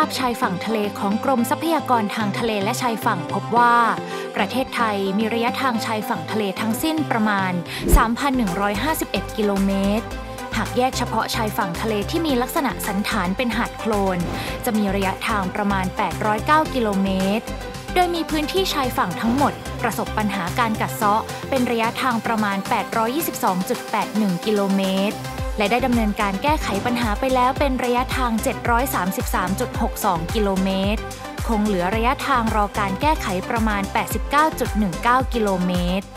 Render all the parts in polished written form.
พชายฝั่งทะเลของกรมทรัพยากรทางทะเลและชายฝั่งพบว่าประเทศไทยมีระยะทางชายฝั่งทะเลทั้งสิ้นประมาณ 3,151 กิโลเมตรหากแยกเฉพาะชายฝั่งทะเลที่มีลักษณะสันฐานเป็นหาดโคลนจะมีระยะทางประมาณ 809 กิโลเมตรโดยมีพื้นที่ชายฝั่งทั้งหมดประสบปัญหาการกัดเซาะเป็นระยะทางประมาณ 822.81 กิโลเมตรและได้ดำเนินการแก้ไขปัญหาไปแล้วเป็นระยะทาง 733.62 กิโลเมตรคงเหลือระยะทางรอการแก้ไขประมาณ 89.19 กิโลเมตร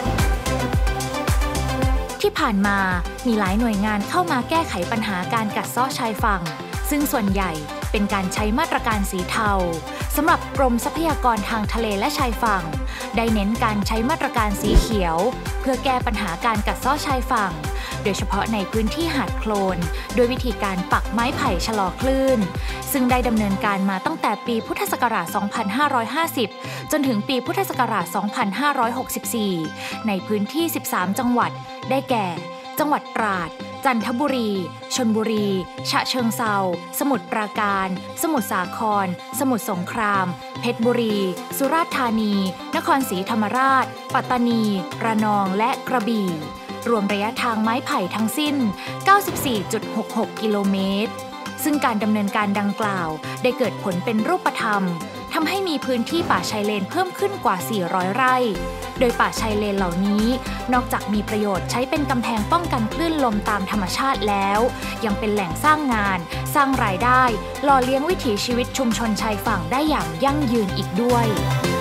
ที่ผ่านมามีหลายหน่วยงานเข้ามาแก้ไขปัญหาการกัดเซาะชายฝั่งซึ่งส่วนใหญ่เป็นการใช้มาตรการสีเทาสำหรับกรมทรัพยากรทางทะเลและชายฝั่งได้เน้นการใช้มาตรการสีเขียวเพื่อแก้ปัญหาการกัดเซาะชายฝั่งโดยเฉพาะในพื้นที่หาดโคลนโดยวิธีการปักไม้ไผ่ชะลอคลื่นซึ่งได้ดำเนินการมาตั้งแต่ปีพุทธศักราช 2550 จนถึงปีพุทธศักราช 2564 ในพื้นที่ 13 จังหวัดได้แก่จังหวัดตราดจันทบุรีชลบุรีฉะเชิงเทราสมุทรปราการสมุทรสาครสมุทรสงครามเพชรบุรีสุราษฎร์ธานีนครศรีธรรมราชปัตตานีระนองและกระบี่รวมระยะทางไม้ไผ่ทั้งสิ้น 94.66 กิโลเมตรซึ่งการดำเนินการดังกล่าวได้เกิดผลเป็นรูปธรรมทำให้มีพื้นที่ป่าชายเลนเพิ่มขึ้นกว่า 400 ไร่โดยป่าชายเลนเหล่านี้นอกจากมีประโยชน์ใช้เป็นกำแพงป้องกันคลื่นลมตามธรรมชาติแล้วยังเป็นแหล่งสร้างงานสร้างรายได้หล่อเลี้ยงวิถีชีวิตชุมชนชายฝั่งได้อย่างยั่งยืนอีกด้วย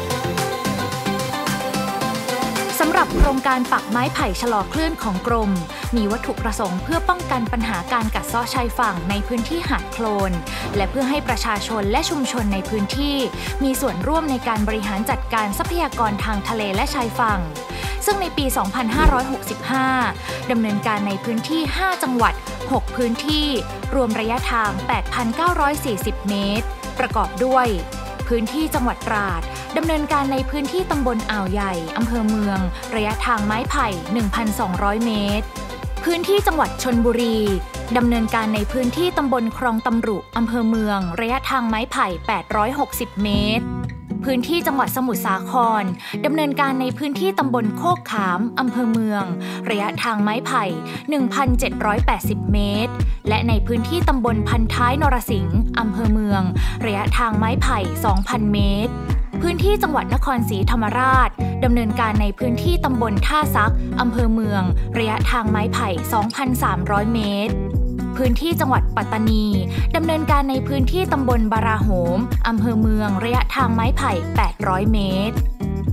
สำหรับโครงการปักไม้ไผ่ชะลอคลื่นของกรมมีวัตถุประสงค์เพื่อป้องกันปัญหาการกัดเซาะชายฝั่งในพื้นที่หาดโคลนและเพื่อให้ประชาชนและชุมชนในพื้นที่มีส่วนร่วมในการบริหารจัดการทรัพยากรทางทะเลและชายฝั่งซึ่งในปี 2565 ดำเนินการในพื้นที่ 5 จังหวัด 6 พื้นที่รวมระยะทาง 8,940 เมตรประกอบด้วยพื้นที่จังหวัดตราดดำเนินการในพื้นที่ตำบลอ่าวใหญ่อำเภอเมืองระยะทางไม้ไผ่ 1,200 เมตรพื้นที่จังหวัดชลบุรีดำเนินการในพื้นที่ตำบลคลองตำรุอำเภอเมืองระยะทางไม้ไผ่ 860 เมตรพื้นที่จังหวัดสมุทรสาครดำเนินการในพื้นที่ตำบลโคกขามอำเภอเมืองระยะทางไม้ไผ่ 1,780 เมตรและในพื้นที่ตำบลพันท้ายนรสิงห์อำเภอเมืองระยะทางไม้ไผ่ 2,000 เมตรพื้นที่จังหวัดนครศรีธรรมราชดำเนินการในพื้นที่ตำบลท่าซักอำเภอเมืองระยะทางไม้ไผ่ 2,300 เมตรพื้นที่จังหวัดปัตตานีดำเนินการในพื้นที่ตำบลบาราโหมอำเภอเมืองระยะทางไม้ไผ่ 800 เมตร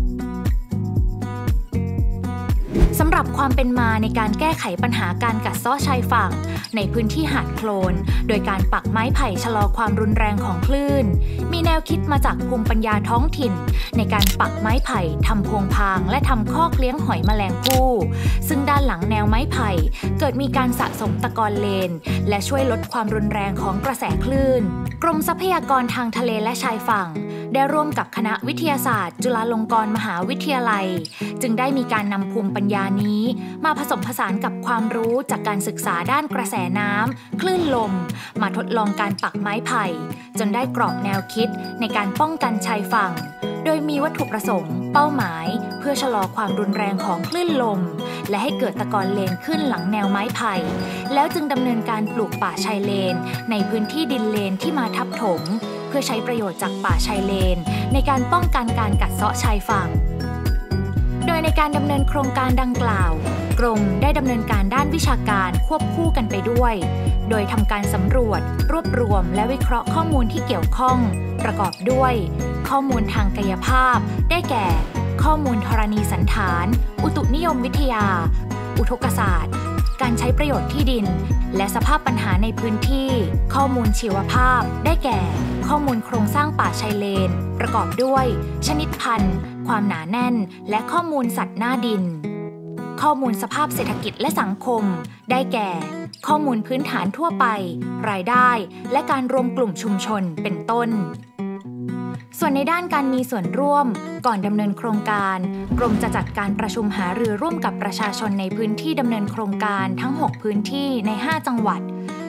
สำหรับความเป็นมาในการแก้ไขปัญหาการกัดเซาะชายฝั่งในพื้นที่หาดโคลนโดยการปักไม้ไผ่ชะลอความรุนแรงของคลื่นมีแนวคิดมาจากภูมิปัญญาท้องถิ่นในการปักไม้ไผ่ทำโพรงพางและทำคอกเลี้ยงหอยแมลงภู่ซึ่งด้านหลังแนวไม้ไผ่เกิดมีการสะสมตะกอนเลนและช่วยลดความรุนแรงของกระแสคลื่นกรมทรัพยากรทางทะเลและชายฝั่งได้ร่วมกับคณะวิทยาศาสตร์จุฬาลงกรณ์มหาวิทยาลัยจึงได้มีการนำภูมิปัญญานี้มาผสมผสานกับความรู้จากการศึกษาด้านกระแสน้ำคลื่นลมมาทดลองการปักไม้ไผ่จนได้กรอบแนวคิดในการป้องกันชายฝั่งโดยมีวัตถุประสงค์เป้าหมายเพื่อชะลอความรุนแรงของคลื่นลมและให้เกิดตะกอนเลนขึ้นหลังแนวไม้ไผ่แล้วจึงดำเนินการปลูกป่าชายเลนในพื้นที่ดินเลนที่มาทับถมเพื่อใช้ประโยชน์จากป่าชายเลนในการป้องกันการกัดเซาะชายฝั่งโดยในการดำเนินโครงการดังกล่าวกรมได้ดำเนินการด้านวิชาการควบคู่กันไปด้วยโดยทำการสำรวจรวบรวมและวิเคราะห์ข้อมูลที่เกี่ยวข้องประกอบด้วยข้อมูลทางกายภาพได้แก่ข้อมูลธรณีสันฐานอุตุนิยมวิทยาอุทกศาสตร์การใช้ประโยชน์ที่ดินและสภาพปัญหาในพื้นที่ข้อมูลชีวภาพได้แก่ข้อมูลโครงสร้างป่าชายเลนประกอบด้วยชนิดพันธุ์ความหนาแน่นและข้อมูลสัตว์หน้าดินข้อมูลสภาพเศรษฐกิจและสังคมได้แก่ข้อมูลพื้นฐานทั่วไปรายได้และการรวมกลุ่มชุมชนเป็นต้นส่วนในด้านการมีส่วนร่วมก่อนดำเนินโครงการกรมจะจัดการประชุมหารือร่วมกับประชาชนในพื้นที่ดำเนินโครงการทั้ง 6 พื้นที่ใน 5 จังหวัด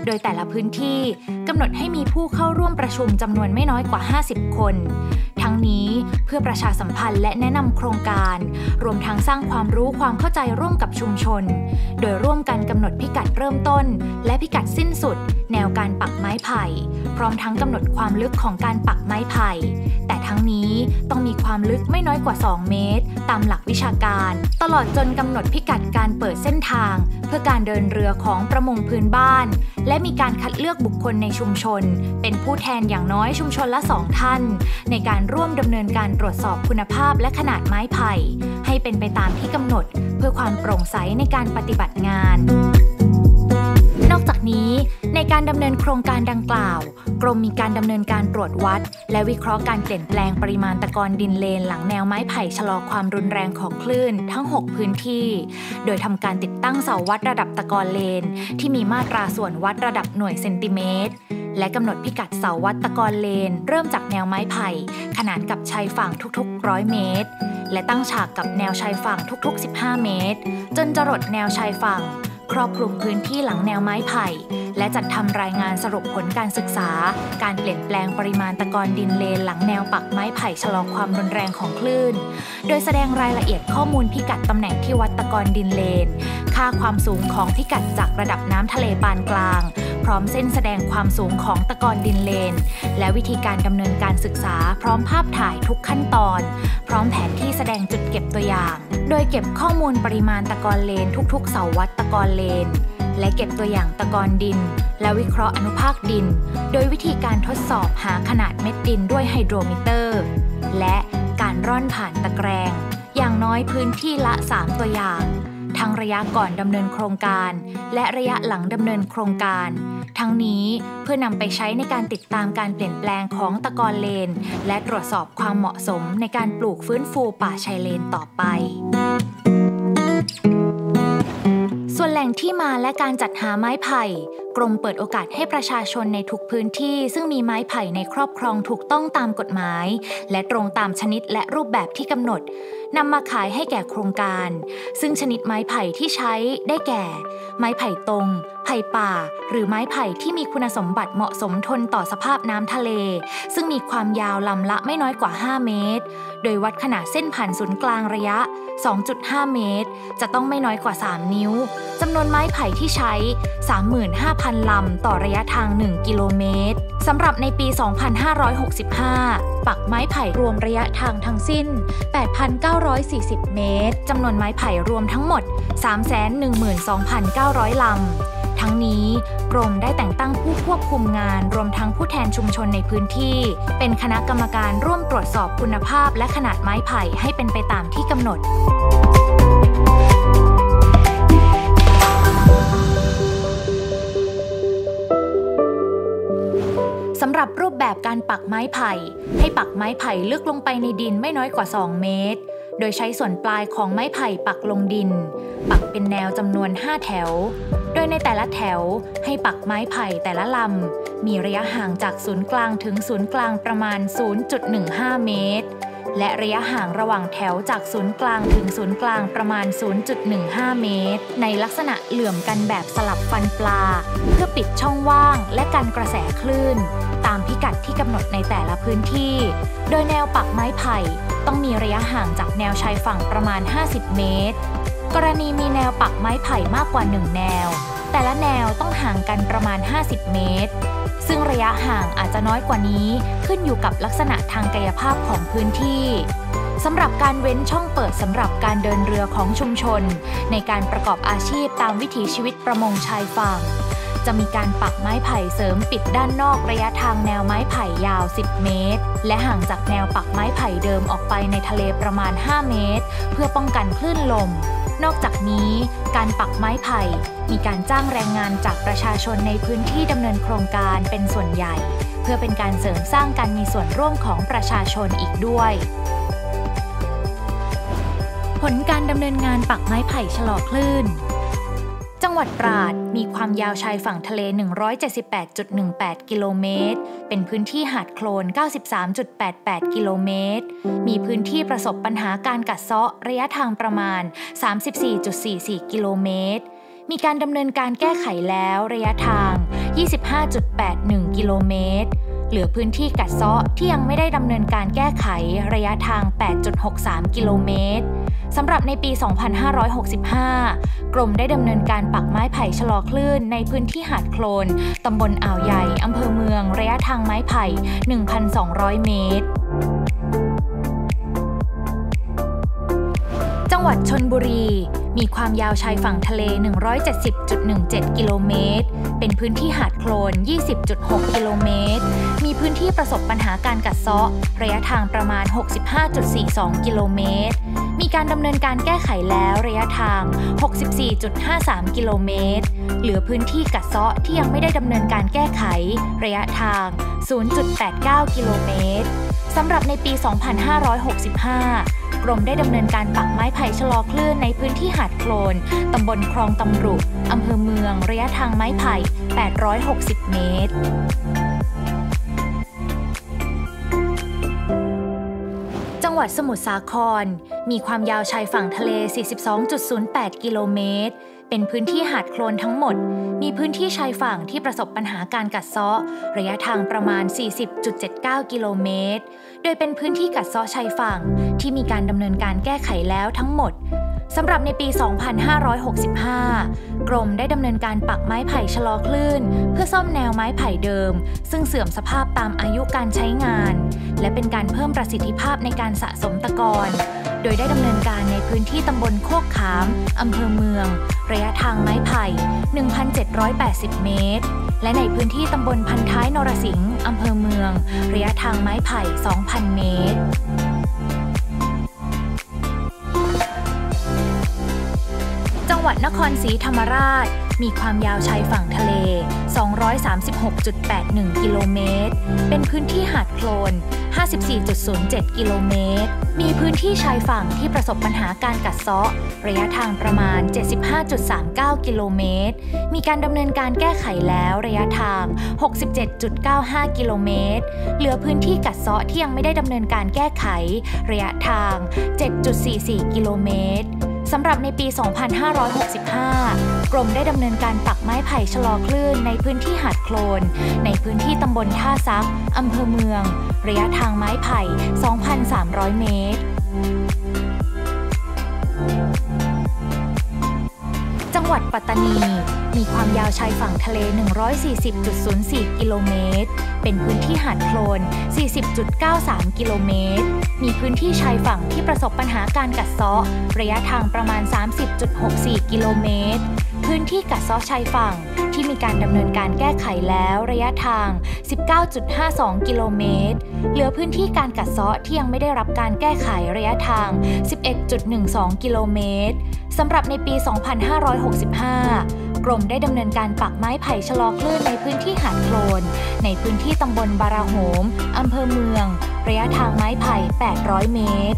โดยแต่ละพื้นที่กำหนดให้มีผู้เข้าร่วมประชุมจำนวนไม่น้อยกว่า50คนทั้งนี้เพื่อประชาสัมพันธ์และแนะนำโครงการรวมทั้งสร้างความรู้ความเข้าใจร่วมกับชุมชนโดยร่วมกันกำหนดพิกัดเริ่มต้นและพิกัดสิ้นสุดแนวการปักไม้ไผ่พร้อมทั้งกำหนดความลึกของการปักไม้ไผ่แต่ทั้งนี้ต้องมีความลึกไม่น้อยกว่า2เมตรตามหลักวิชาการตลอดจนกำหนดพิกัดการเปิดเส้นทางเพื่อการเดินเรือของประมงพื้นบ้านและมีการคัดเลือกบุคคลในชุมชนเป็นผู้แทนอย่างน้อยชุมชนละ2ท่านในการร่วมดำเนินการตรวจสอบคุณภาพและขนาดไม้ไผ่ให้เป็นไปตามที่กำหนดเพื่อความโปร่งใสในการปฏิบัติงานนอกจากนี้ในการดำเนินโครงการดังกล่าวกรมมีการดำเนินการตรวจวัดและวิเคราะห์การเปลี่ยนแปลงปริมาณตะกอนดินเลนหลังแนวไม้ไผ่ชะลอความรุนแรงของคลื่นทั้ง6พื้นที่โดยทำการติดตั้งเสาวัดระดับตะกอนเลนที่มีมาตราส่วนวัดระดับหน่วยเซนติเมตรและกำหนดพิกัดเสาวัดตะกอนเลนเริ่มจากแนวไม้ไผ่ขนานกับชายฝั่งทุกๆ100เมตรและตั้งฉากกับแนวชายฝั่งทุกๆ15เมตรจนจรดแนวชายฝั่งครอบคลุมพื้นที่หลังแนวไม้ไผ่และจัดทำรายงานสรุปผลการศึกษาการเปลี่ยนแปลงปริมาณตะกอนดินเลนหลังแนวปักไม้ไผ่ชะลอความรุนแรงของคลื่นโดยแสดงรายละเอียดข้อมูลพิกัดตำแหน่งที่วัดตะกอนดินเลนค่าความสูงของพิกัดจากระดับน้ำทะเลปานกลางพร้อมเส้นแสดงความสูงของตะกอนดินเลนและวิธีการดำเนินการศึกษาพร้อมภาพถ่ายทุกขั้นตอนพร้อมแผนที่แสดงจุดเก็บตัวอย่างโดยเก็บข้อมูลปริมาณตะกอนเลนทุกๆเสาวัดตะกอนเลนและเก็บตัวอย่างตะกอนดินและวิเคราะห์อนุภาคดินโดยวิธีการทดสอบหาขนาดเม็ดดินด้วยไฮโดรมิเตอร์และการร่อนผ่านตะแกรงอย่างน้อยพื้นที่ละ3ตัวอย่างทั้งระยะก่อนดำเนินโครงการและระยะหลังดำเนินโครงการทั้งนี้เพื่อนำไปใช้ในการติดตามการเปลี่ยนแปลงของตะกอนเลนและตรวจสอบความเหมาะสมในการปลูกฟื้นฟูป่าชายเลนต่อไปส่วนแหล่งที่มาและการจัดหาไม้ไผ่กรมเปิดโอกาสให้ประชาชนในทุกพื้นที่ซึ่งมีไม้ไผ่ในครอบครองถูกต้องตามกฎหมายและตรงตามชนิดและรูปแบบที่กำหนดนำมาขายให้แก่โครงการซึ่งชนิดไม้ไผ่ที่ใช้ได้แก่ไม้ไผ่ตรงไผ่ป่าหรือไม้ไผ่ที่มีคุณสมบัติเหมาะสมทนต่อสภาพน้ำทะเลซึ่งมีความยาวลำละไม่น้อยกว่า5เมตรโดยวัดขนาดเส้นผ่านศูนย์กลางระยะ 2.5 เมตรจะต้องไม่น้อยกว่า3นิ้วจำนวนไม้ไผ่ที่ใช้ 35,000 ลำต่อระยะทาง1กิโลเมตรสำหรับในปี 2565 ปักไม้ไผ่รวมระยะทางทั้งสิ้น 8,940 เมตรจำนวนไม้ไผ่รวมทั้งหมด 312,900 ลำทั้งนี้กรมได้แต่งตั้งผู้ควบคุมงานรวมทั้งผู้แทนชุมชนในพื้นที่เป็นคณะกรรมการร่วมตรวจสอบคุณภาพและขนาดไม้ไผ่ให้เป็นไปตามที่กำหนดสำหรับรูปแบบการปักไม้ไผ่ให้ปักไม้ไผ่ลึกลงไปในดินไม่น้อยกว่า2เมตรโดยใช้ส่วนปลายของไม้ไผ่ปักลงดินปักเป็นแนวจำนวน5แถวโดยในแต่ละแถวให้ปักไม้ไผ่แต่ละลำมีระยะห่างจากศูนย์กลางถึงศูนย์กลางประมาณ 0.15 เมตรและระยะห่างระหว่างแถวจากศูนย์กลางถึงศูนย์กลางประมาณ 0.15 เมตรในลักษณะเหลื่อมกันแบบสลับฟันปลาเพื่อปิดช่องว่างและกันกระแสคลื่นตามพิกัดที่กำหนดในแต่ละพื้นที่โดยแนวปักไม้ไผ่ต้องมีระยะห่างจากแนวชายฝั่งประมาณ50เมตรกรณีมีแนวปักไม้ไผ่มากกว่า1แนวแต่ละแนวต้องห่างกันประมาณ50เมตรซึ่งระยะห่างอาจจะน้อยกว่านี้ขึ้นอยู่กับลักษณะทางกายภาพของพื้นที่สำหรับการเว้นช่องเปิดสำหรับการเดินเรือของชุมชนในการประกอบอาชีพตามวิถีชีวิตประมงชายฝั่งจะมีการปักไม้ไผ่เสริมปิดด้านนอกระยะทางแนวไม้ไผ่ยาว10เมตรและห่างจากแนวปักไม้ไผ่เดิมออกไปในทะเลประมาณ5เมตรเพื่อป้องกันคลื่นลมนอกจากนี้การปักไม้ไผ่มีการจ้างแรงงานจากประชาชนในพื้นที่ดำเนินโครงการเป็นส่วนใหญ่เพื่อเป็นการเสริมสร้างการมีส่วนร่วมของประชาชนอีกด้วยผลการดำเนินงานปักไม้ไผ่ชะลอคลื่นจังหวัดตราดมีความยาวชายฝั่งทะเล 178.18 กิโลเมตรเป็นพื้นที่หาดโคลน 93.88 กิโลเมตรมีพื้นที่ประสบปัญหาการกัดเซาะระยะทางประมาณ 34.44 กิโลเมตรมีการดำเนินการแก้ไขแล้วระยะทาง 25.81 กิโลเมตรเหลือพื้นที่กัดเซาะที่ยังไม่ได้ดำเนินการแก้ไขระยะทาง 8.63 กิโลเมตรสำหรับในปี 2565 กรมได้ดำเนินการปักไม้ไผ่ชะลอคลื่นในพื้นที่หาดโคลนตำบลอ่าวใหญ่อำเภอเมืองระยะทางไม้ไผ่ 1,200 เมตรจังหวัดชลบุรีมีความยาวชายฝั่งทะเล 170.17 กิโลเมตรเป็นพื้นที่หาดโคลน 20.6 กิโลเมตรมีพื้นที่ประสบปัญหาการกัดเซาะระยะทางประมาณ 65.42 กิโลเมตรมีการดำเนินการแก้ไขแล้วระยะทาง 64.53 กิโลเมตรเหลือพื้นที่กัดเซาะที่ยังไม่ได้ดำเนินการแก้ไขระยะทาง 0.89 กิโลเมตรสำหรับในปี 2565 กรมได้ดำเนินการปักไม้ไผ่ชะลอคลื่นในพื้นที่หาดโคลนตำบลคลองตำรุอำเภอเมืองระยะทางไม้ไผ่ 860 เมตรจังหวัดสมุทรสาครมีความยาวชายฝั่งทะเล 42.08 กิโลเมตรเป็นพื้นที่หาดโคลนทั้งหมดมีพื้นที่ชายฝั่งที่ประสบปัญหาการกัดเซาะระยะทางประมาณ 40.79 กิโลเมตรโดยเป็นพื้นที่กัดเซาะชายฝั่งที่มีการดำเนินการแก้ไขแล้วทั้งหมดสำหรับในปี 2565 กรมได้ดำเนินการปักไม้ไผ่ชะลอคลื่นเพื่อซ่อมแนวไม้ไผ่เดิมซึ่งเสื่อมสภาพตามอายุการใช้งานและเป็นการเพิ่มประสิทธิภาพในการสะสมตะกอนโดยได้ดำเนินการในพื้นที่ตำบลโคกขามอำเภอเมืองระยะทางไม้ไผ่ 1,780 เมตรและในพื้นที่ตำบลพันท้ายนรสิงห์อำเภอเมืองระยะทางไม้ไผ่ 2,000 เมตรจังหวัดนครศรีธรรมราชมีความยาวชายฝั่งทะเล 236.81 กิโลเมตรเป็นพื้นที่หาดโคลน 54.07 กิโลเมตรมีพื้นที่ชายฝั่งที่ประสบปัญหาการกัดเซาะระยะทางประมาณ 75.39 กิโลเมตรมีการดำเนินการแก้ไขแล้วระยะทาง 67.95 กิโลเมตรเหลือพื้นที่กัดเซาะที่ยังไม่ได้ดำเนินการแก้ไขระยะทาง 7.44 กิโลเมตรสำหรับในปี 2565 กรมได้ดำเนินการปักไม้ไผ่ชะลอคลื่นในพื้นที่หาดโคลนในพื้นที่ตำบลท่าซักอำเภอเมืองระยะทางไม้ไผ่ 2,300 เมตรจังหวัดปัตตานีมีความยาวชายฝั่งทะเล 140.04 กิโลเมตรเป็นพื้นที่หาดโคลน 40.93 กิโลเมตรมีพื้นที่ชายฝั่งที่ประสบปัญหาการกัดเซาะระยะทางประมาณ 30.64 กิโลเมตรพื้นที่กัดเซาะชายฝั่งที่มีการดำเนินการแก้ไขแล้วระยะทาง 19.52 กิโลเมตรเหลือพื้นที่การกัดเซาะที่ยังไม่ได้รับการแก้ไขระยะทาง 11.12 กิโลเมตรสำหรับในปี 2565 กรมได้ดำเนินการปักไม้ไผ่ชะลอคลื่นในพื้นที่หาดโคลนในพื้นที่ตำบลบาราโหมอำเภอเมืองระยะทางไม้ไผ่ 800 เมตร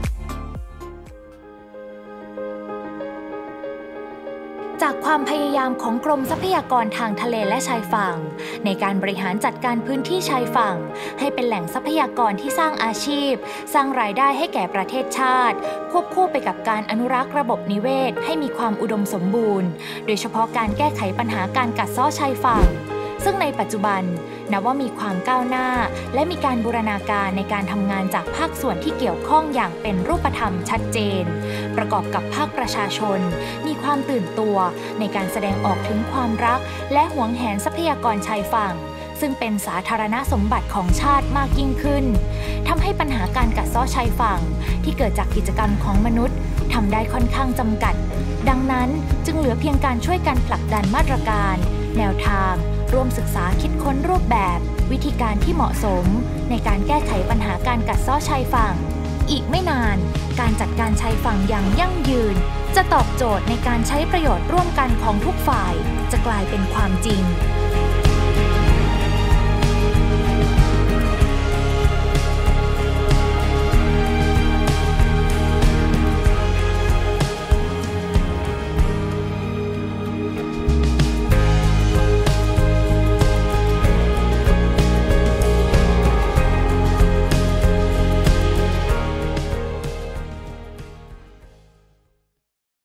จากความพยายามของกรมทรัพยากรทางทะเลและชายฝั่งในการบริหารจัดการพื้นที่ชายฝั่งให้เป็นแหล่งทรัพยากรที่สร้างอาชีพสร้างรายได้ให้แก่ประเทศชาติควบคู่ไปกับการอนุรักษ์ระบบนิเวศให้มีความอุดมสมบูรณ์โดยเฉพาะการแก้ไขปัญหาการกัดเซาะชายฝั่งซึ่งในปัจจุบันนับว่ามีความก้าวหน้าและมีการบูรณาการในการทำงานจากภาคส่วนที่เกี่ยวข้องอย่างเป็นรูปธรรมชัดเจนประกอบกับภาคประชาชนมีความตื่นตัวในการแสดงออกถึงความรักและหวงแหนทรัพยากรชายฝั่งซึ่งเป็นสาธารณสมบัติของชาติมากยิ่งขึ้นทำให้ปัญหาการกัดเซาะชายฝั่งที่เกิดจากกิจกรรมของมนุษย์ทำได้ค่อนข้างจำกัดดังนั้นจึงเหลือเพียงการช่วยกันผลักดันมาตรการแนวทางร่วมศึกษาคิดค้นรูปแบบวิธีการที่เหมาะสมในการแก้ไขปัญหาการกัดเซาะชายฝั่งอีกไม่นานการจัดการชายฝั่งอย่างยั่งยืนจะตอบโจทย์ในการใช้ประโยชน์ร่วมกันของทุกฝ่ายจะกลายเป็นความจริง